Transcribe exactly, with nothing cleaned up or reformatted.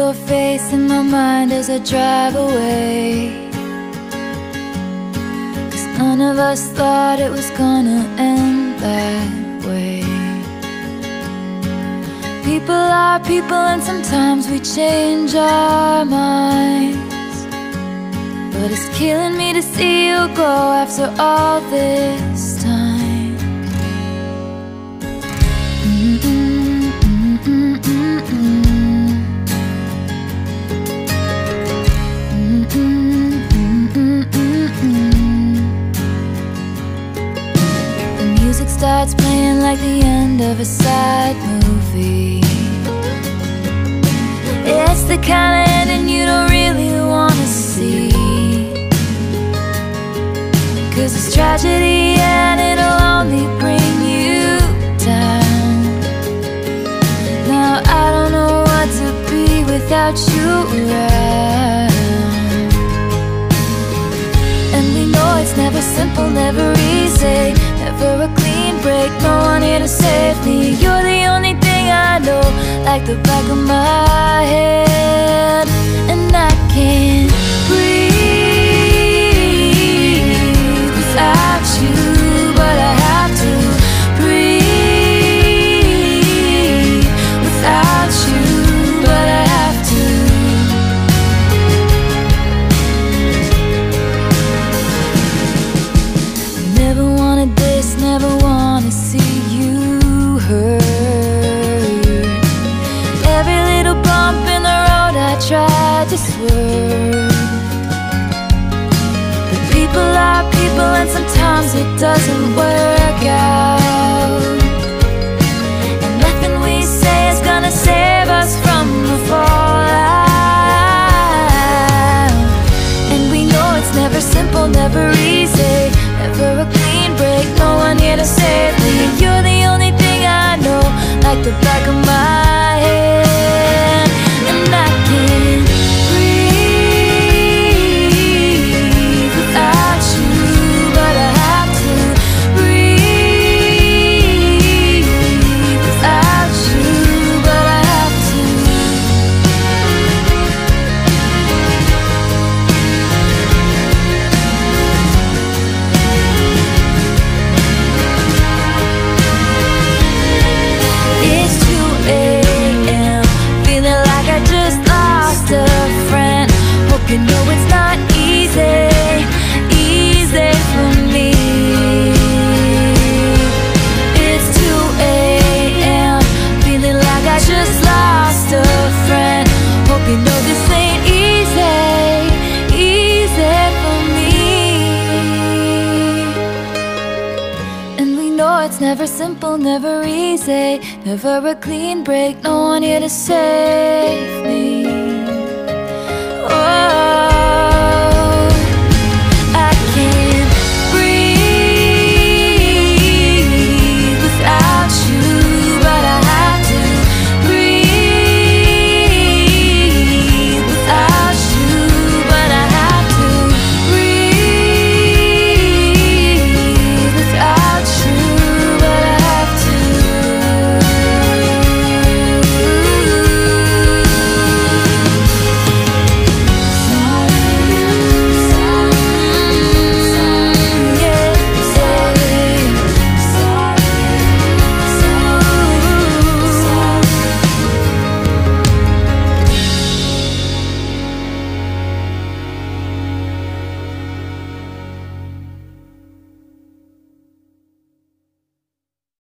your face in my mind as I drive away, 'cause none of us thought it was gonna end that way. People are people and sometimes we change our minds, but it's killing me to see you go after all this time. Mm-mm, mm-mm, mm-mm. Starts playing like the end of a sad movie. It's the kind of ending you don't really wanna see, 'cause it's tragedy and it'll only bring you down. Now I don't know what to be without you around. And we know it's never simple, never easy, never a clean break, no one here to save me. You're the only thing I know, like the back of my head. And I can't breathe without you, but I have to breathe without you, but I have to. Never wanted this, never wanna see you hurt. Every little bump in the road I tried to swerve, but people are people and sometimes it doesn't work out. And nothing we say is gonna save us from the fallout. And we know it's never simple, never easy, never a clean break, no one here to save me. You're the only thing I know, like the back of my head. And I can't breathe without you, but I have to breathe without you, but I have to. It's two a m, feeling like I just lost a friend. Hope you know it's not easy, easy for me. It's two a m, feeling like I just lost a friend. Hope you know this ain't easy, easy for me. And we know it's never simple, never easy, never a clean break, no one here to save me.